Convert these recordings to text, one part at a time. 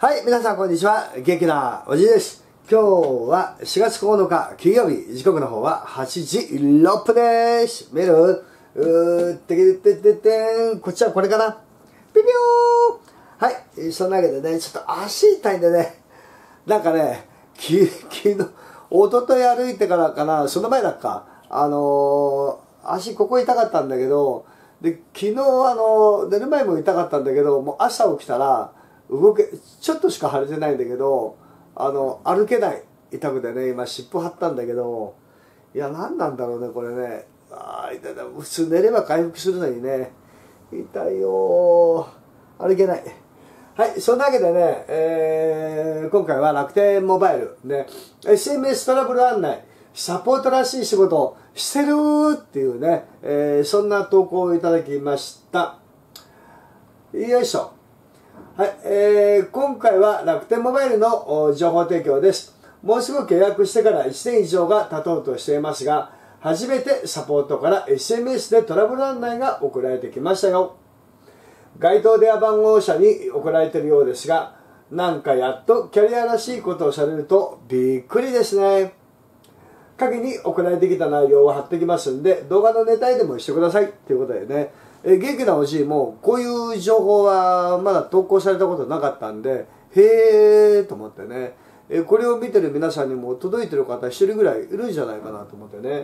はい、皆さんこんにちは。元気なおじいです。今日は4月9日金曜日、時刻の方は8時6分です。メール、てけてててん、こっちはこれかな。ピピョー。はい、そんなわけでね、ちょっと足痛いんでね、なんかね、昨日、一昨日歩いてからかな、その前だっか、足ここ痛かったんだけど、で、昨日寝る前も痛かったんだけど、もう朝起きたら、ちょっとしか腫れてないんだけど、歩けない。痛くてね、今湿布貼ったんだけど、いや、何なんだろうね、これね。痛い。普通寝れば回復するのにね、痛いよー。歩けない。はい、そんなわけでね、今回は楽天モバイル、ね、SMS トラブル案内、サポートらしい仕事してるっていうね、そんな投稿をいただきました。よいしょ。はい、今回は楽天モバイルの情報提供です。もうすぐ契約してから1年以上が経とうとしていますが、初めてサポートから SMS でトラブル案内が送られてきましたよ。該当電話番号者に送られているようですが、なんかやっとキャリアらしいことをされるとびっくりですね。鍵に送られてきた内容を貼ってきますんで、動画のネタでもしてくださいということでね。元気なおじいもこういう情報はまだ投稿されたことなかったんで、へーと思ってね、これを見てる皆さんにも届いてる方一人ぐらいいるんじゃないかなと思ってね。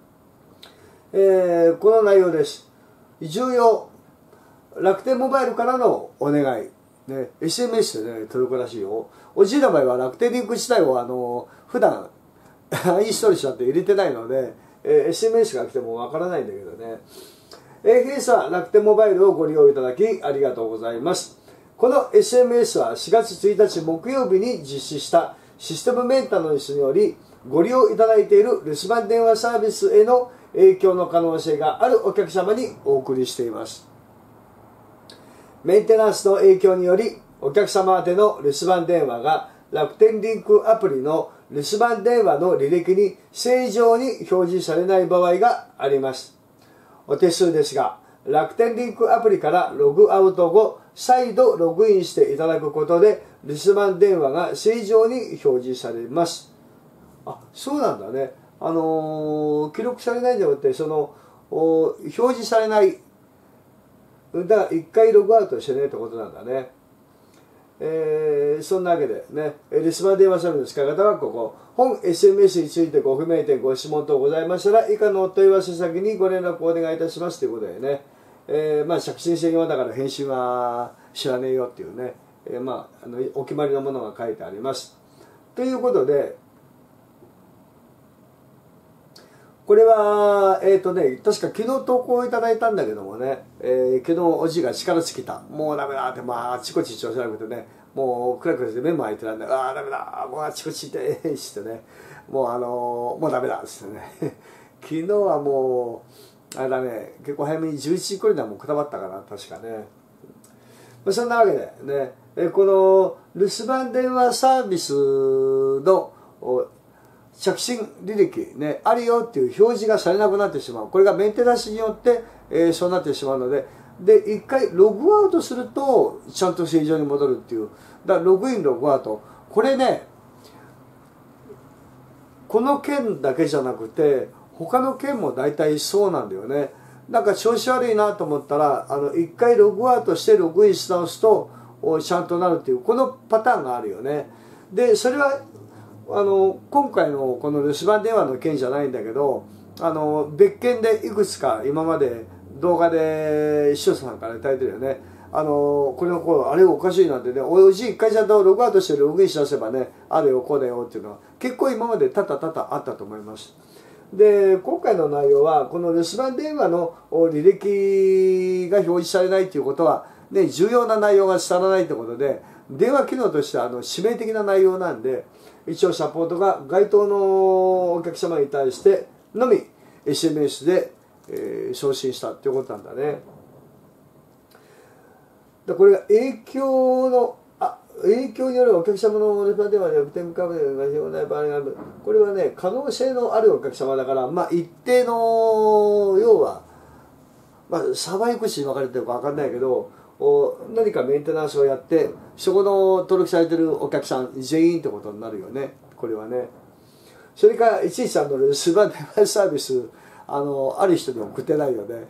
この内容です。重要、楽天モバイルからのお願い。ね、SMS でね、届くらしいよ。おじいの場合は楽天リンク自体を普段インストールしちゃって入れてないので、SMS が来てもわからないんだけどね。弊社は楽天モバイルをご利用いただきありがとうございます。この SMS は4月1日木曜日に実施したシステムメンテナンスによりご利用いただいている留守番電話サービスへの影響の可能性があるお客様にお送りしています。メンテナンスの影響によりお客様宛ての留守番電話が楽天リンクアプリの留守番電話の履歴に正常に表示されない場合があります。お手数ですが、楽天リンクアプリからログアウト後、再度ログインしていただくことで、留守番電話が正常に表示されます。あ、そうなんだね。記録されないんじゃなくて、表示されない。だから一回ログアウトしてねってことなんだね。そんなわけでね、留守番電話サービスの使い方はここ。本 SMS についてご不明点、ご質問等ございましたら、以下のお問い合わせ先にご連絡をお願いいたしますということでね、着信制限はだから返信は知らねえよっていうね、お決まりのものが書いてあります。ということで、これは、確か昨日投稿いただいたんだけどもね、昨日おじいが力尽きた。もうダメだって、あちこち調子悪くてね、もうクラクラして目も開いてらんない。ダメだ、もうあちこち痛いしてね、もうダメだっつってね。昨日はもう、あれだね、結構早めに11時頃にはもうくたばったかな、確かね。そんなわけでね、この留守番電話サービスの着信履歴、ね、あるよっていう表示がされなくなってしまう。これがメンテナンスによって、そうなってしまうので、一回ログアウトするとちゃんと正常に戻るっていう。だからログイン、ログアウト。これね、この件だけじゃなくて、他の件も大体そうなんだよね。なんか調子悪いなと思ったら、一回ログアウトしてログインし直すと、ちゃんとなるっていう、このパターンがあるよね。で、それは、今回のこの留守番電話の件じゃないんだけど、別件でいくつか今まで動画で視聴者さんからいただいてるよね。これの頃あれおかしいなんてね、おじい一回ちゃんとログアウトしてログインし出せばね、あるよこうだよっていうのは結構今まで多々あったと思います。で、今回の内容はこの留守番電話の履歴が表示されないということは、ね、重要な内容が伝わらないということで、電話機能としては致命的な内容なんで、一応サポートが該当のお客様に対してのみ SMS で、送信したっていうことなんだね。これが影響によるお客様の留守番電話で楽天カードが必要ない場合がある。これはね、可能性のあるお客様だから、一定の、要は、サバイクしに分かれてるか分かんないけど、何かメンテナンスをやって、 そこの登録されてるお客さん全員ってことになるよね、これはね。それから113のスーパー電話サービス、ある人に送ってないよね。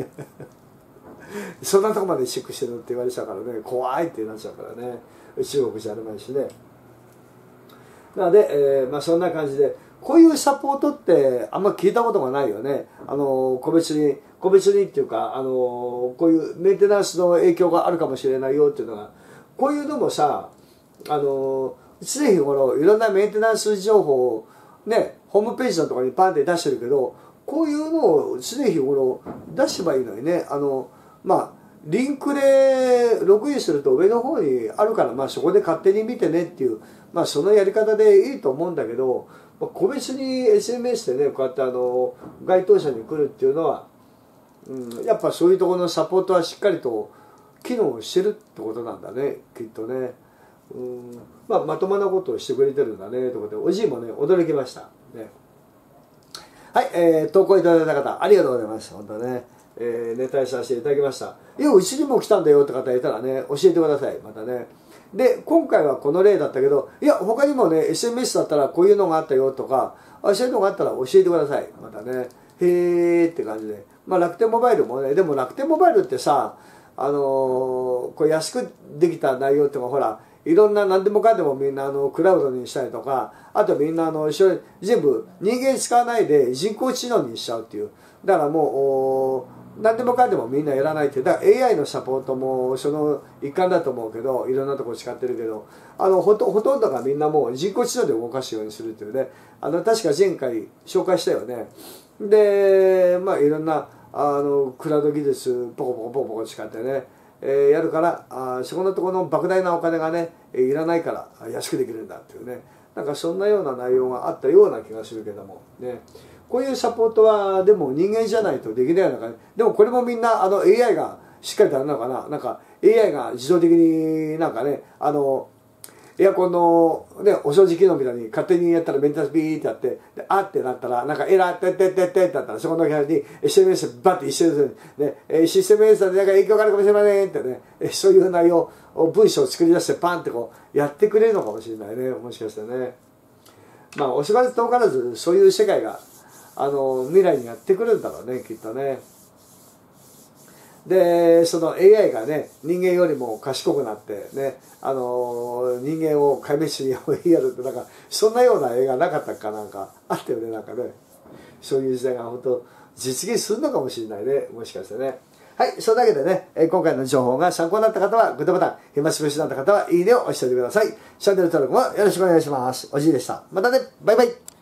そんなとこまでチェックしてるって言われちゃうからね、怖いってなっちゃうからね、中国じゃあるまいしね。なので、そんな感じで、こういうサポートってあんま聞いたことがないよね。個別にっていうか、こういうメンテナンスの影響があるかもしれないよっていうのが、こういうのもさ、常日頃いろんなメンテナンス情報をね、ホームページのところにパンって出してるけど、こういうのを常日頃出せばいいのにね。リンクでログインすると上の方にあるから、そこで勝手に見てねっていう、そのやり方でいいと思うんだけど、個別に SMS でね、こうやって該当者に来るっていうのは、やっぱそういうところのサポートはしっかりと機能してるってことなんだね、きっとね。まともなことをしてくれてるんだねということで、おじいもね、驚きました。ね、はい、投稿いただいた方、ありがとうございます。本当ね、ネタにさせていただきました。いや、うちにも来たんだよって方いたらね、教えてください、またね。で、今回はこの例だったけど、いや、他にもね、SMS だったらこういうのがあったよとか、そういうのがあったら教えてください、またね。へーって感じで。楽天モバイルもね、でも楽天モバイルってさ、これ安くできた内容っていうのがほら、いろんな何でもかんでもみんなクラウドにしたりとか、あとみんな全部人間使わないで人工知能にしちゃうっていう。だからもう、何でもかんでもみんなやらないっていう。だから AI のサポートもその一環だと思うけど、いろんなところ使ってるけど、ほとんどがみんなもう人工知能で動かすようにするっていうね。確か前回紹介したよね。で、いろんな、クラウド技術ポコ使ってね、やるから、そこのところの莫大なお金がね、いらないから安くできるんだっていうね。なんかそんなような内容があったような気がするけどもね。こういうサポートはでも人間じゃないとできないのかね。でもこれもみんなAI がしっかりとあるのかな。なんか AI が自動的になんかね、エアコンの、ね、お掃除機能みたいに勝手にやったらメンテナンスビーってやって、であってなったら、なんかエラーってってなったら、そこの部屋に SMS バッて一緒にね、システムエラーでなんか影響があるかもしれませんってね、そういう内容を文章を作り出してパンってこうやってくれるのかもしれないね、もしかしてね。おしばらく遠からずそういう世界が未来にやってくるんだろうね、きっとね。で、その AI がね、人間よりも賢くなってね、人間を壊滅に追いやるって、なんか、そんなような映画なかったかなんか、あったよね、なんかね。そういう時代が本当、実現するのかもしれないね、もしかしてね。はい、それだけでね、今回の情報が参考になった方は、グッドボタン、暇つぶしになった方は、いいねを押しておいてください。チャンネル登録もよろしくお願いします。おじいでした。またね、バイバイ。